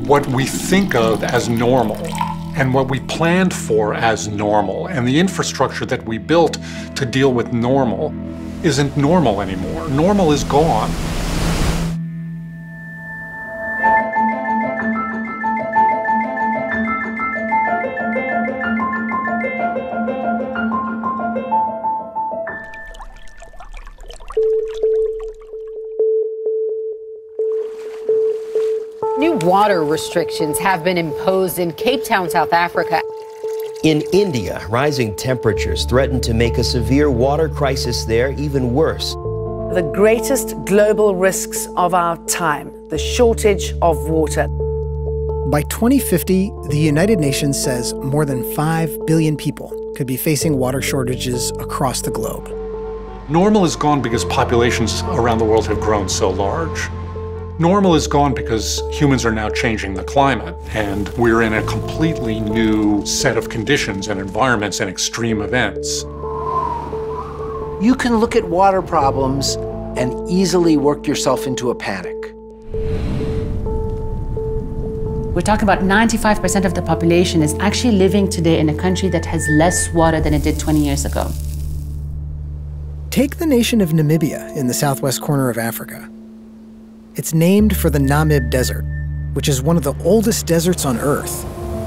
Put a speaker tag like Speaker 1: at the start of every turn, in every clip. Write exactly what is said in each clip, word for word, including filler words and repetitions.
Speaker 1: what we think of as normal and what we planned for as normal and the infrastructure that we built to deal with normal isn't normal anymore. Normal is gone.
Speaker 2: New water restrictions have been imposed in Cape Town, South Africa.
Speaker 3: In India, rising temperatures threaten to make a severe water crisis there even worse.
Speaker 4: The greatest global risks of our time, the shortage of water.
Speaker 5: By twenty fifty, the United Nations says more than five billion people could be facing water shortages across the globe.
Speaker 1: Normal is gone because populations around the world have grown so large. Normal is gone because humans are now changing the climate, and we're in a completely new set of conditions and environments and extreme events.
Speaker 6: You can look at water problems and easily work yourself into a panic.
Speaker 7: We're talking about ninety-five percent of the population is actually living today in a country that has less water than it did twenty years ago.
Speaker 5: Take the nation of Namibia in the southwest corner of Africa. It's named for the Namib Desert, which is one of the oldest deserts on Earth.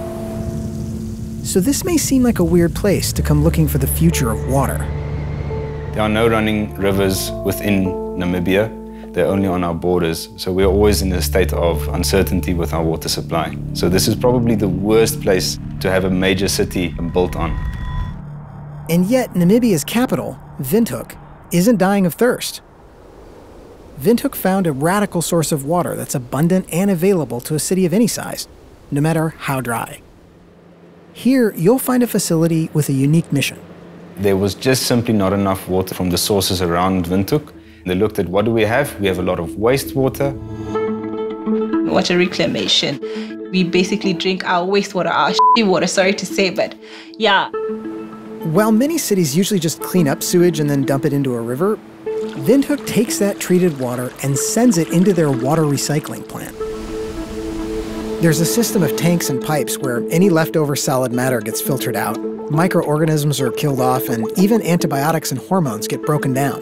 Speaker 5: So this may seem like a weird place to come looking for the future of water.
Speaker 8: There are no running rivers within Namibia. They're only on our borders, so we're always in a state of uncertainty with our water supply. So this is probably the worst place to have a major city built on.
Speaker 5: And yet Namibia's capital, Windhoek, isn't dying of thirst. Windhoek found a radical source of water that's abundant and available to a city of any size, no matter how dry. Here, you'll find a facility with a unique mission.
Speaker 8: There was just simply not enough water from the sources around Windhoek. They looked at what do we have? We have a lot of wastewater.
Speaker 9: Water reclamation. We basically drink our wastewater, our shitty water, sorry to say, but yeah.
Speaker 5: While many cities usually just clean up sewage and then dump it into a river, Windhoek takes that treated water and sends it into their water recycling plant. There's a system of tanks and pipes where any leftover solid matter gets filtered out, microorganisms are killed off, and even antibiotics and hormones get broken down.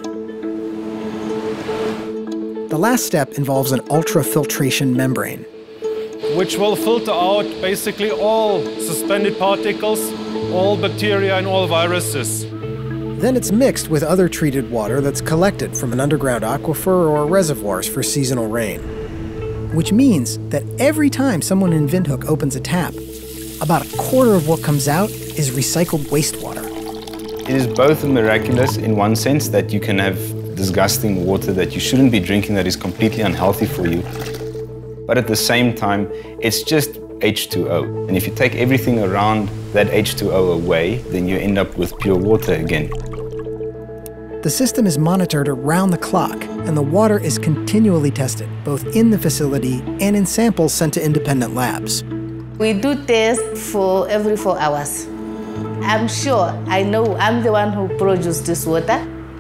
Speaker 5: The last step involves an ultrafiltration membrane,
Speaker 10: which will filter out basically all suspended particles, all bacteria and all viruses.
Speaker 5: Then it's mixed with other treated water that's collected from an underground aquifer or reservoirs for seasonal rain. Which means that every time someone in Windhoek opens a tap, about a quarter of what comes out is recycled wastewater.
Speaker 8: It is both miraculous in one sense that you can have disgusting water that you shouldn't be drinking that is completely unhealthy for you. But at the same time, it's just H two O. And if you take everything around that H two O away, then you end up with pure water again.
Speaker 5: The system is monitored around the clock, and the water is continually tested, both in the facility and in samples sent to independent labs.
Speaker 11: We do tests for every four hours. I'm sure, I know I'm the one who produced this water.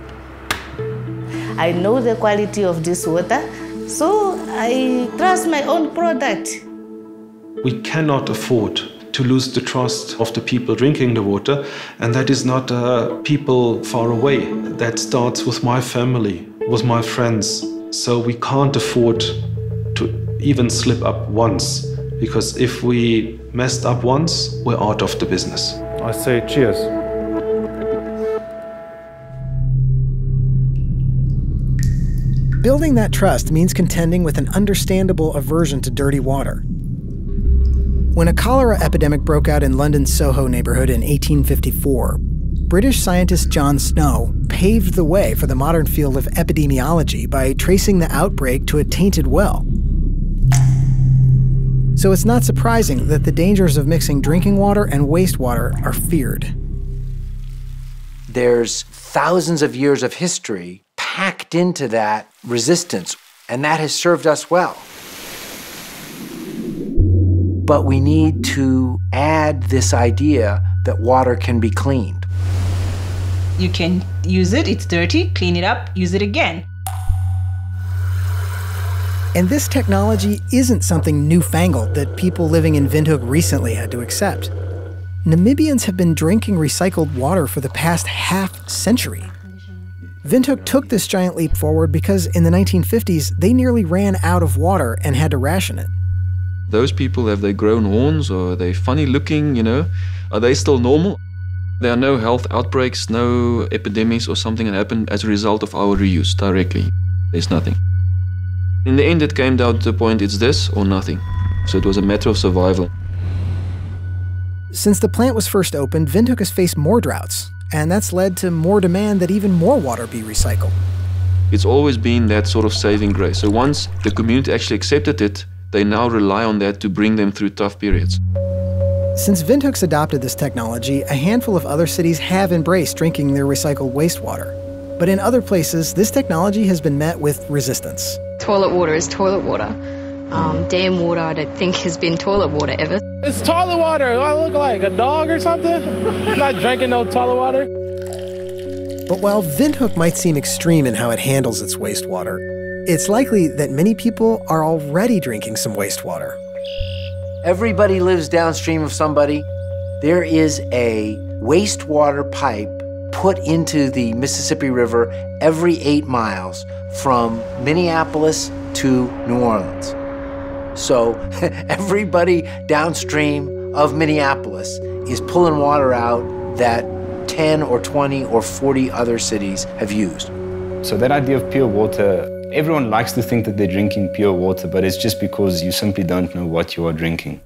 Speaker 11: I know the quality of this water, so I trust my own product.
Speaker 12: We cannot afford to lose the trust of the people drinking the water, and that is not uh, people far away. That starts with my family, with my friends. So we can't afford to even slip up once, because if we messed up once, we're out of the business.
Speaker 10: I say cheers.
Speaker 5: Building that trust means contending with an understandable aversion to dirty water. When a cholera epidemic broke out in London's Soho neighborhood in eighteen fifty-four, British scientist John Snow paved the way for the modern field of epidemiology by tracing the outbreak to a tainted well. So it's not surprising that the dangers of mixing drinking water and wastewater are feared.
Speaker 6: There's thousands of years of history packed into that resistance, and that has served us well. But we need to add this idea that water can be cleaned.
Speaker 9: You can use it, it's dirty, clean it up, use it again.
Speaker 5: And this technology isn't something newfangled that people living in Windhoek recently had to accept. Namibians have been drinking recycled water for the past half century. Windhoek took this giant leap forward because in the nineteen fifties, they nearly ran out of water and had to ration it.
Speaker 13: Those people, have they grown horns or are they funny looking, you know? Are they still normal? There are no health outbreaks, no epidemics or something that happened as a result of our reuse directly. There's nothing. In the end, it came down to the point, it's this or nothing. So it was a matter of survival.
Speaker 5: Since the plant was first opened, Windhoek has faced more droughts, and that's led to more demand that even more water be recycled.
Speaker 13: It's always been that sort of saving grace. So once the community actually accepted it, they now rely on that to bring them through tough periods.
Speaker 5: Since Windhoek's adopted this technology, a handful of other cities have embraced drinking their recycled wastewater. But in other places, this technology has been met with resistance.
Speaker 14: Toilet water is toilet water. Um, dam water, I don't think, has been toilet water ever.
Speaker 15: It's toilet water. Do I look like a dog or something? I'm not drinking no toilet water.
Speaker 5: But while Windhoek might seem extreme in how it handles its wastewater, it's likely that many people are already drinking some wastewater.
Speaker 6: Everybody lives downstream of somebody. There is a wastewater pipe put into the Mississippi River every eight miles from Minneapolis to New Orleans. So everybody downstream of Minneapolis is pulling water out that ten or twenty or forty other cities have used.
Speaker 8: So that idea of pure water, everyone likes to think that they're drinking pure water, but it's just because you simply don't know what you are drinking.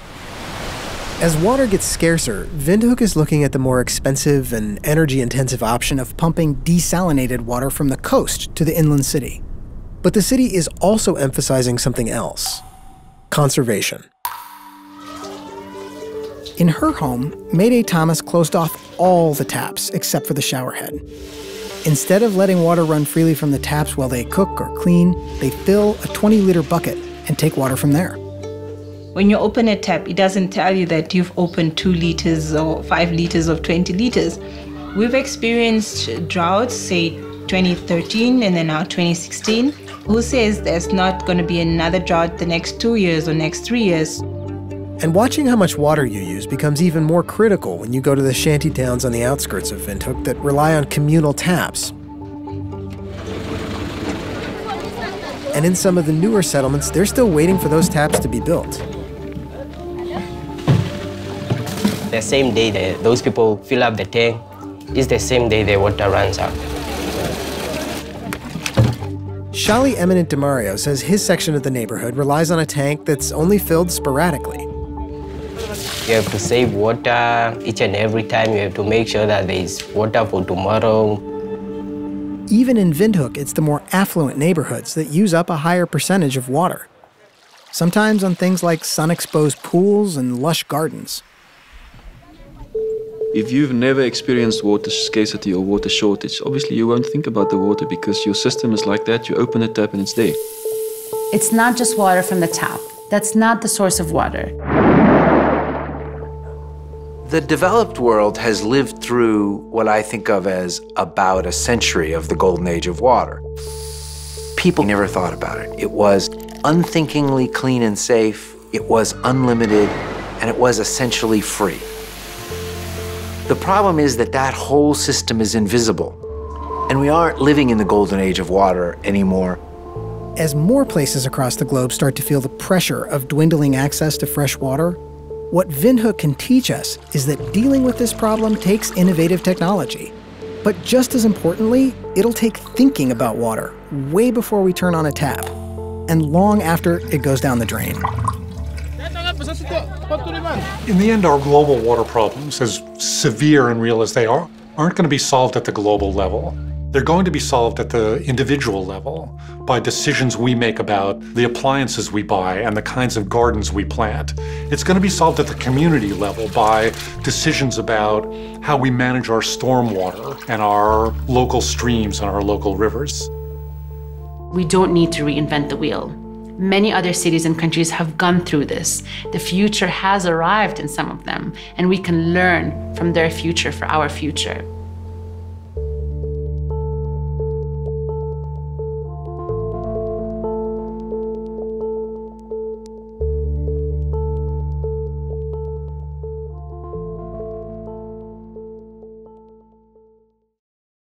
Speaker 5: As water gets scarcer, Windhoek is looking at the more expensive and energy-intensive option of pumping desalinated water from the coast to the inland city. But the city is also emphasizing something else: conservation. In her home, Mayday Thomas closed off all the taps except for the shower head. Instead of letting water run freely from the taps while they cook or clean, they fill a twenty liter bucket and take water from there.
Speaker 9: When you open a tap, it doesn't tell you that you've opened two liters or five liters or twenty liters. We've experienced droughts, say twenty thirteen and then now twenty sixteen. Who says there's not going to be another drought the next two years or next three years?
Speaker 5: And watching how much water you use becomes even more critical when you go to the shanty towns on the outskirts of Windhoek that rely on communal taps. And in some of the newer settlements, they're still waiting for those taps to be built.
Speaker 16: The same day that those people fill up the tank is the same day the water runs out.
Speaker 5: Shali Eminent DeMario says his section of the neighborhood relies on a tank that's only filled sporadically.
Speaker 16: You have to save water each and every time. You have to make sure that there is water for tomorrow.
Speaker 5: Even in Windhoek, it's the more affluent neighborhoods that use up a higher percentage of water. Sometimes on things like sun-exposed pools and lush gardens.
Speaker 13: If you've never experienced water scarcity or water shortage, obviously you won't think about the water because your system is like that. You open the tap and it's there.
Speaker 7: It's not just water from the tap. That's not the source of water.
Speaker 6: The developed world has lived through what I think of as about a century of the golden age of water. People never thought about it. It was unthinkingly clean and safe, it was unlimited, and it was essentially free. The problem is that that whole system is invisible, and we aren't living in the golden age of water anymore.
Speaker 5: As more places across the globe start to feel the pressure of dwindling access to fresh water, what Windhoek can teach us is that dealing with this problem takes innovative technology. But just as importantly, it'll take thinking about water way before we turn on a tap, and long after it goes down the drain.
Speaker 1: In the end, our global water problems, as severe and real as they are, aren't going to be solved at the global level. They're going to be solved at the individual level by decisions we make about the appliances we buy and the kinds of gardens we plant. It's going to be solved at the community level by decisions about how we manage our stormwater and our local streams and our local rivers.
Speaker 7: We don't need to reinvent the wheel. Many other cities and countries have gone through this. The future has arrived in some of them, and we can learn from their future for our future.